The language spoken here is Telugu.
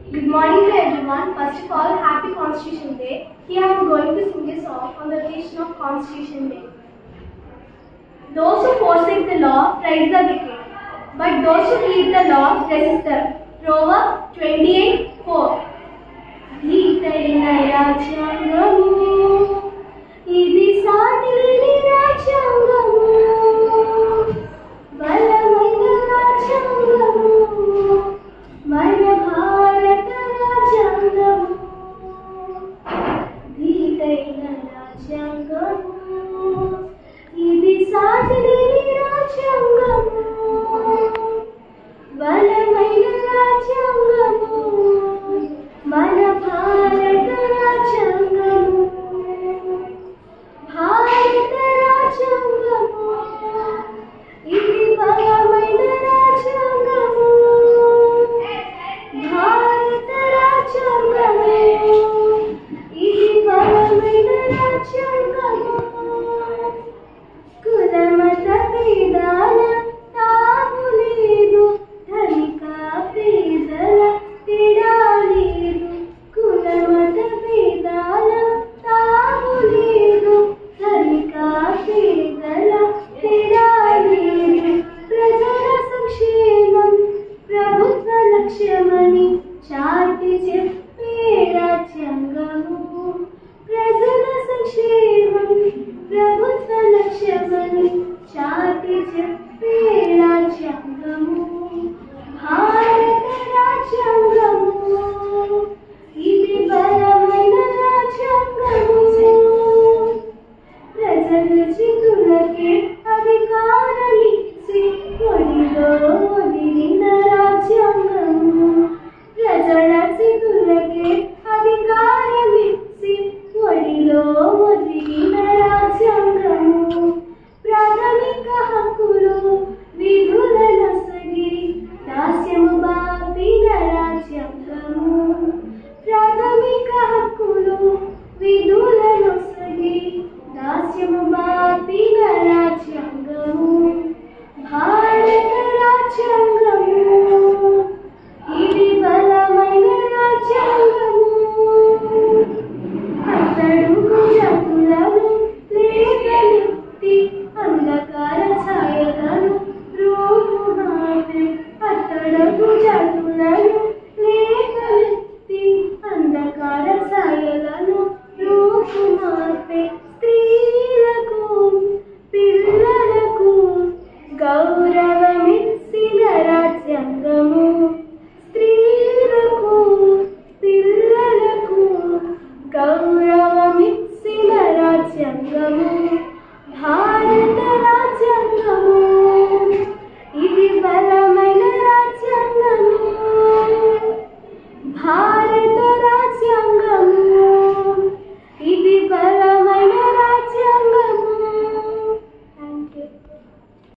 Good morning to everyone. First of all, happy Constitution Day. Here I am going to sing a song on the occasion of Constitution Day. Those who forsake the law praise the wicked, but those who keep the law resist them. Proverbs 28:4. గీతైన రాజ్యాంగము ఇది సాటిలేని రాజ్యాంగము, బలమైన రాజ్యాంగము మన భారత రాజ్యాంగము. గీతైన రాజ్యాంగము ఇది సాటిలేని రాజ్యాంగము, బలమైన రాజ్యాంగము మన భారత రాజ్యాంగము. భారత రాజ్యాంగము ఇది బలమైన రాజ్యాంగము, భారత రాజ్యాంగము ఇది బలమైన రాజ్యాంగము. కులమత భేదాల తావు లేదు, ధనిక పేదల తేడా లేదు. కులమత భేదాల తావు లేదు, ధనిక పేదల తేడా లేదు. ప్రజల సంక్షేమం ప్రభుత్వ లక్ష్యమని చాటి చెప్పే రాజ్యాంగము. ప్రజల సంక్షేమం ప్రభుత్వ లక్ష్యమని చాటి చెప్పే రాజ్యాంగము. భారత రాజ్యాంగము ఇది బలమైన రాజ్యాంగము. ప్రజల చేతులకే అధికారమిచ్చి ఒడిలో వదిలిన రాజ్యాంగము. ప్రజల చేతులకే అధికారమిచ్చి ఒడిలో వదిలిన రాజ్యాంగము. ప్రాథమిక హక్కులు విధులను సగి దాస్యము బాపిన రాజ్యాంగము. ప్రాథమిక హక్కులు విధులను సగి దాస్యము బాపిన రాజ్యాంగము. భారత రాజ్యాంగము ఇది బలమైన రాజ్యాంగము. అట్టడుగు జాతులను లేఖనెత్తి అంధకార ఛాయలను రూపుమాపే. అట్టడుగు జాతులను లేఖనెత్తి అంధకార ఛాయలను రూపుమాపే. స్త్రీలకు పిల్లలకు గౌరవమిచ్చిన రాజ్యాంగము. స్త్రీలకు పిల్లలకు గౌరవమిచ్చిన రాజ్యాంగము.